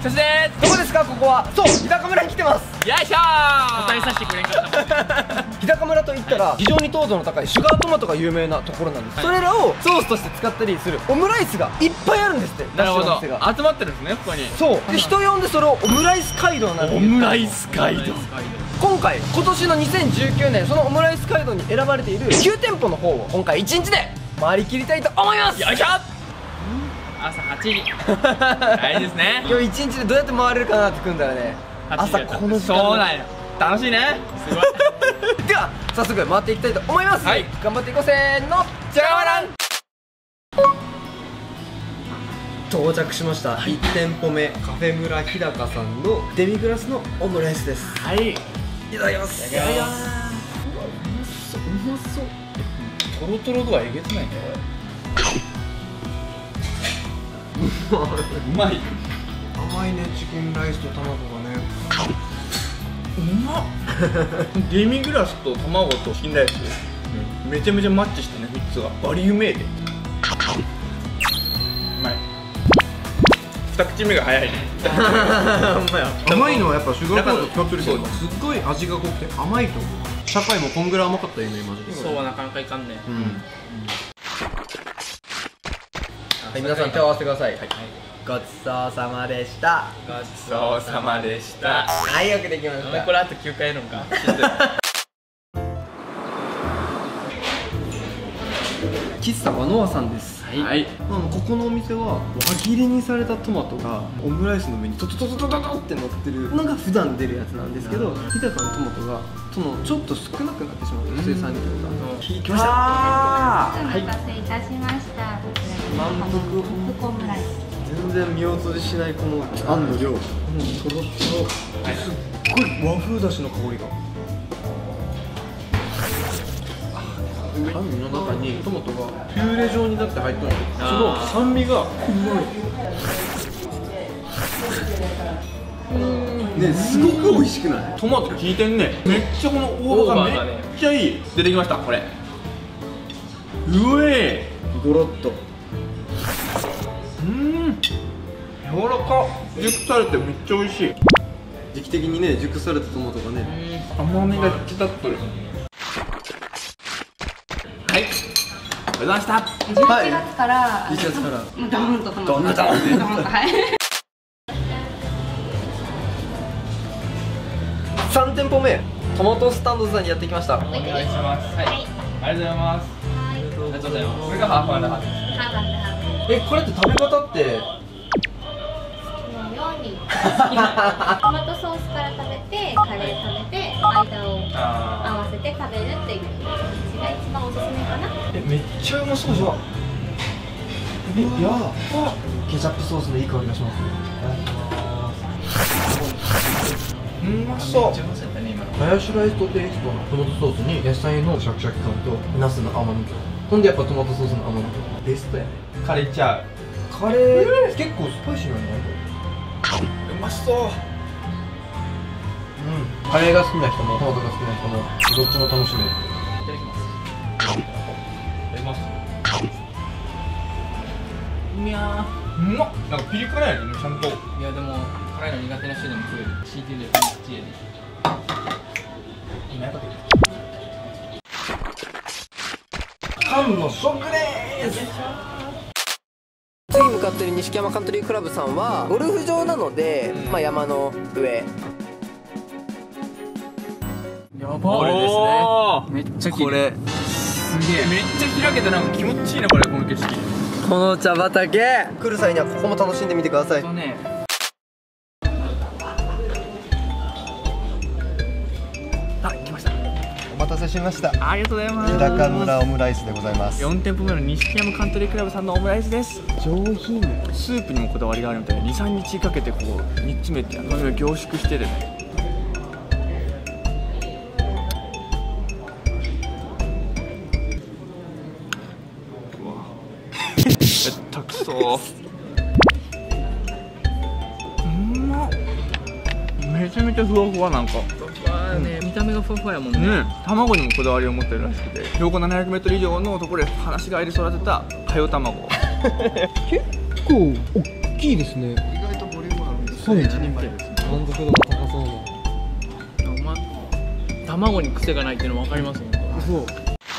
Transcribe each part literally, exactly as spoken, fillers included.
そしてどこですかここは。そう、日高村に来てます。 よいしょー。答えさせてくれんかった日高村といったら非常に糖度の高いシュガートマトが有名なところなんです、はい、それらをソースとして使ったりするオムライスがいっぱいあるんですって。 なるほど、 集まってるんですねここに。 そうで、人呼んでそれをオムライス街道なんです。 オムライス街道。 今回今年のにせんじゅうきゅうねんそのオムライス街道に選ばれているきゅうてんぽの方を今回いちにちで回りきりたいと思います。 よいしょ。朝はちじ大事ですね。 今日いちにちでどうやって回れるかなって組んだらね、朝この時間。 そうなんや、楽しいね。すごいでは早速回っていきたいと思います。はい、頑張っていこう。せーの、じゃがわらん。到着しました、はい、いち店舗目カフェ村日高さんのデミグラスのオムライスです。はい、いただきます。いただきます。うわ、うまそう、うまそう。 トロトロ度はえげつないね。うまい。 甘いね、チキンライスと卵がね。 うまっ。デミグラスと卵とチキンライス、うん、めちゃめちゃマッチしてね、みっつがバリうめえで。うまい。二口目が早いね。 甘いのはやっぱシュガーコード使ってるけど、すっごい味が濃くて甘いと思う。社会もこんぐらい甘かったよね、マジで。 そうはなかなかいかんね。うん。 はい、皆さん手を合わせてください。ごちそうさまでした。 ごちそうさまでした。 はい、よくできました。 これあときゅうかいやるんか。 喫茶和ノアさんです。はい。ここのお店は輪切りにされたトマトがオムライスの上にトトトトトトトって乗ってるのが普段出るやつなんですけど、日高のトマトがそのちょっと少なくなってしまう生産量がきました。 お待たせいたしました。 満腹オムライス。全然見落とししないこのあんの量、とろとろ、すっごい和風だしの香りが。あんの中にトマトがピューレ状になって入ってるんです。その酸味がうまい。ね、すごく美味しくない？ トマト効いてんね。めっちゃこの大葉がめっちゃいい。出てきましたこれ。うえー、ゴロッと。 うん、柔らか。熟されてめっちゃ美味しい。 時期的にね、熟されたトマトがね、 甘みが引き立っとる。はい、ありがとうございました。 じゅういちがつからじゅういちがつからドーンとトマト、 ドーンとドーンと、はい。 さん店舗目トマトスタンドさんにやってきました。 お願いします。はい、ありがとうございます。ありがとうございます。これがハーフアンドハーフですね。 ハーフアンドハーフ。 え、これって食べ方って好きなようにトマトソースから食べて、カレー食べて、間を合わせて食べるっていう感じが一番おすすめかな。 え、めっちゃうまそうじゃん。え、いやー、ケチャップソースのいい香りがします。うまそう。ハヤシライスとテイストのトマトソースに野菜のシャキシャキ感とナスの甘みと、ほんでやっぱトマトソースの甘みとベストやね。 カレーちゃう。 カレー結構スパイシーなんじゃないこれ。 うまそう。 うん。カレーが好きな人もトマトが好きな人もどっちも楽しめる。 いただきます。いただきます。いやー、うまっ。なんかピリ辛やね、ちゃんと。いやでも辛いの苦手な人でも食える。シーティーで口やね。 缶の食です。次向かっている西山カントリークラブさんはゴルフ場なので、うん、まあ山の上。 やばこれですね。めっちゃ綺麗。これすげえ。めっちゃ開けてなんか気持ちいいなこれ、この景色。 この茶畑来る際にはここも楽しんでみてください。そうね。あ、来ました。お待たせしました。 ありがとうございます。 日高村オムライスでございます。 よん店舗目の西山カントリークラブさんのオムライスです。 上品。 スープにもこだわりがあるみたいで、にさんにちかけてこう煮詰めて甘みが凝縮してるね。うわめったくそう。うんまっ。めちゃめちゃふわふわ。なんかね、見た目がふわふわやもんね。ね、卵にもこだわりを持ってるらしくて、標高ななひゃくメートル以上のところで放し飼いで育てたかよ卵。 結構大きいですね。 意外とボリュームあるんです。 細い満足度が高そうな。 お前卵に癖がないっていうの分かりますもん。 そう。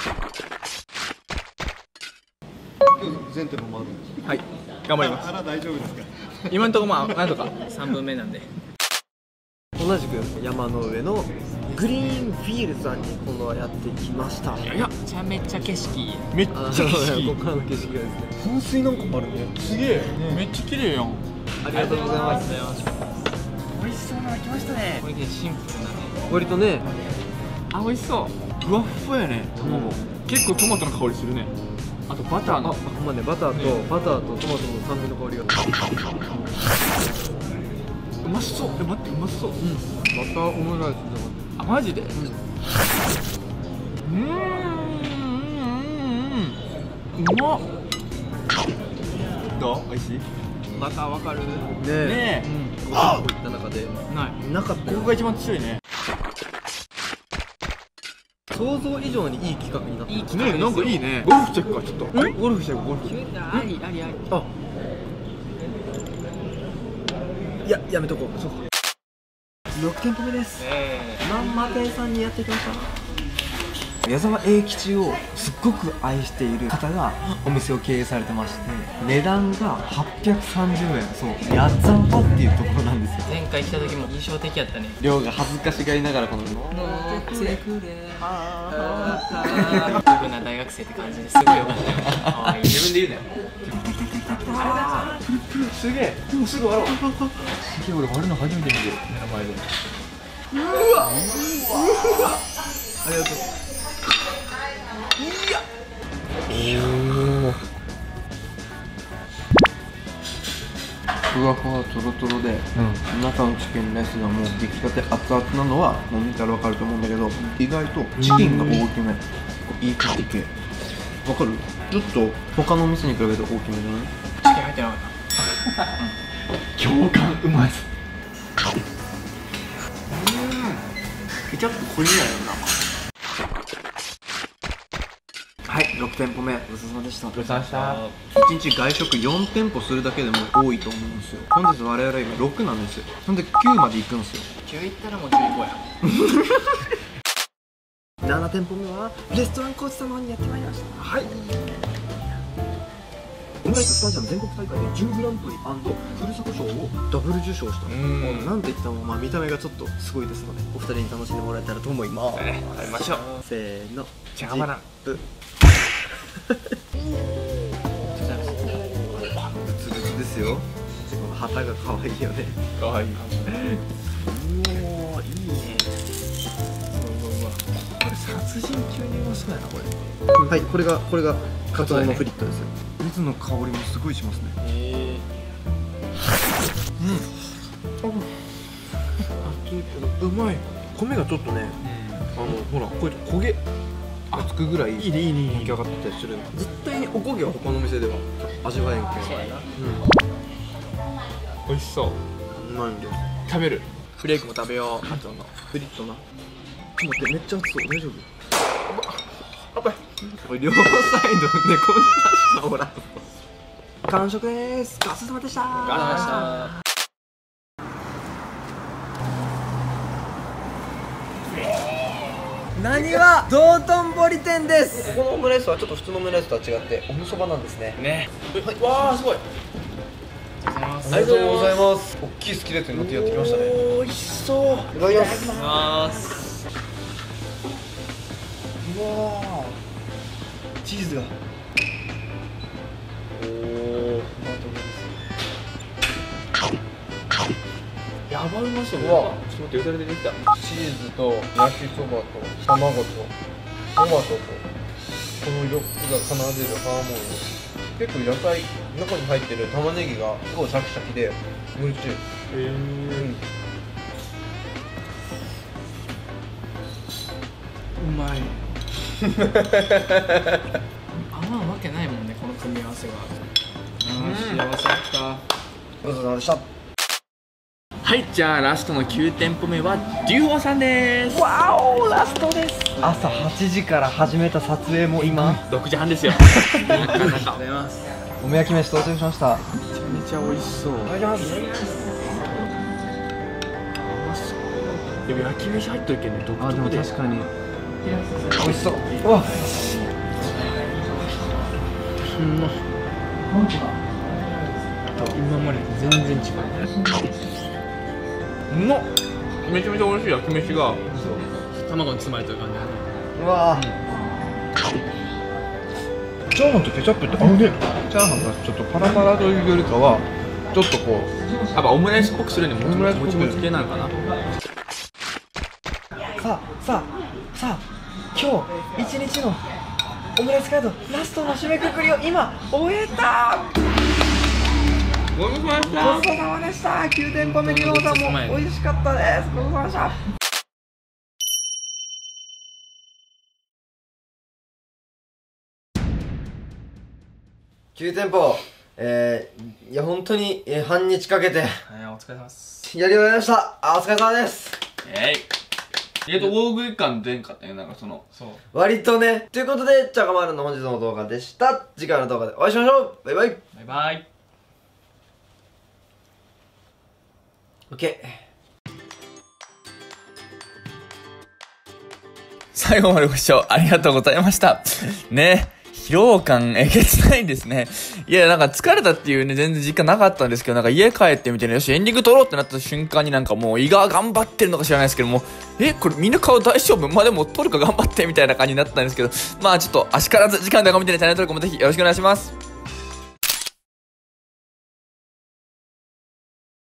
全店舗もあるんです。 はい、頑張ります。 腹大丈夫ですか？ 今のところまあなんとかさんぶんめなんで。 同じく山の上のグリーンフィールズさんに今度はやってきました。 いや、めちゃめちゃ景色いい。めっちゃあ景色いい。 ここからの景色がですね。噴水なんかもあるね。 すげえ、めっちゃ綺麗やん。 ありがとうございます。 美味しそうなの来ましたね。これでシンプルなね。 割とね、 あ、美味しそう。ふわっふわやね、卵。結構トマトの香りするね。あとバターあ、 の。 ほんまね、バターと、 ねバターとトマトの酸味の香りが。 うまそう。え、待って、うまそう。 バターオムライスあ、マジで。うん。うーん。うまっ。どう？美味しい？バターわかる？ ねえ。 ねえ。 うん。ここ行った中でない。 なかったよ。 ここが一番強いね。 想像以上にいい企画になった。 いい企画ですよ。なんかいいね。ゴルフチェックかちょっと。 ゴルフしてるゴルフ。 ありありあり。 あ。いや、やめとこう。そう。ろく店舗目です。 えまんま亭さんにやってきました。矢沢永吉をすっごく愛している方がお店を経営されてまして、値段がはっぴゃくさんじゅうえん。そう、やっざんぱっていうところなんですよ。 前回来た時も印象的やったね。 量が恥ずかしがりながらこの乗ってくれ。僕な大学生って感じですごいよかったよ。可愛い。自分で言うなよ。 すげえ、もうすぐ割ろう。すげえ、俺割るの初めて見てる、目の前で。うわ、うわ、ありがとう。いや、おお、ふわふわとろとろで、うん、中のチキンライスがもう出来たて熱々なのはもう見たら分かると思うんだけど、意外とチキンが大きめ、いい感じ系。分かる？ちょっと他のお店に比べると大きめじゃない？ チキン入ってなかった。共感うまいっす。うん、ケチャップ濃いめやよな。 はい、ろく店舗目、ごちそうさまでした。 ごちそうさまでした。 いちにち外食よん店舗するだけでも多いと思うんですよ。本日我々今ろくなんですよ。ほんできゅうまで行くんですよ。 きゅういったらもうじゅうごや。 なな店舗目はレストランコーチ様にやってまいりました。はい。オムライススタジアム全国大会で準グランプリ&ふるさと賞をダブル受賞した。なんといってもまあ見た目がちょっとすごいですので、お二人に楽しんでもらえたらと思います。 えー、食べましょう。 せーの、 じゃがバナナ。 ブツブツですよ。旗が可愛いよね。 かわいい。 うおー、いいね。 これ殺人級にうまそうやなこれ。 はい、これがこれがカツオのフリットですよ。柚子の香りもすごいしますね。 へえ。うん。 うまい。米がちょっとね、あのほらこうやって焦げがつくぐらいいいねいいね焼き上がってたりする。絶対におこげは他の店では味わえんけど。 そうやな。 う美味しそう。 ん。うまいんです。 食べる。フレークも食べよう。 カツオのフリットな。ちょっと待って、めっちゃ熱そう。大丈夫？これ両サイド猫舌したほら。完食です。ごちそうさまでした。 ありがとうございました。 何は道頓堀店です。ここのオムライスはちょっと普通のオムライスとは違っておむそばなんですね。 ね。 はい、 わあすごい。あありがとうございます。大きいスキレットに乗ってやってきましたね。おいしそう。いただきます。 ます。 うわー、チーズが。おお、 やばいうまそう。 うわ、 ちょっと待って、よだれ出てきた。 チーズと焼きそばと卵とトマトとこのよっつが奏でるハーモニー。結構野菜中に入ってる玉ねぎがすごいシャキシャキで美味しい。へえ。うん。 うまい。合わんわけないもんね、この組み合わせは。ああ、幸せだった。 ごちそうさまでした。 はい、じゃあラストのきゅう店舗目はデュオさんです。 わお、ラストです。朝はちじから始めた撮影も今ろくじはんですよ。ありがとうございます。 お目焼き飯到着しました。 めちゃめちゃ美味しそう。 いただきます。 でも焼き飯入っとるけんね、独あでも特で。 確かに美味しそう。うわうんま今まで全然違う。 うまっ。めちゃめちゃ美味しい焼き飯が。 卵に包まれてる感じだね。 うわチャーハンとケチャップって合うね。チャーハンがちょっとパラパラというよりかはちょっとこうやっぱオムライスっぽくするにもオムライスっぽくもちもち系なのかな。 さあさあさあ今日一日のオムライスカードラストの締めくくりを今終えた。 ごちそうさまでした。 ごちそうさまでした。きゅう店舗目餃子も美味しかったです。ごちそうさまでした。きゅう店舗、えー、いや本当に、えー、半日かけてはい、お疲れ様です。 やり終わりました。あ、お疲れ様です。 えい。意外と大食い感出んかったね、なんかその。そう。 割とね。ということで、ちゃかまるの本日の動画でした。次回の動画でお会いしましょう。バイバイ。 バイバイ。 オッケー。 最後までご視聴ありがとうございました。ね。疲労感えげつないんですね。いや、なんか疲れたっていうね、全然実感なかったんですけど、なんか家帰ってみてね、よし、エンディング撮ろうってなった瞬間になんかもう胃が頑張ってるのか知らないですけども、え、これ見る顔大丈夫？まあでも撮るか頑張ってみたいな感じになったんですけど、まあちょっと足からず時間で見てね、チャンネル登録もぜひよろしくお願いします。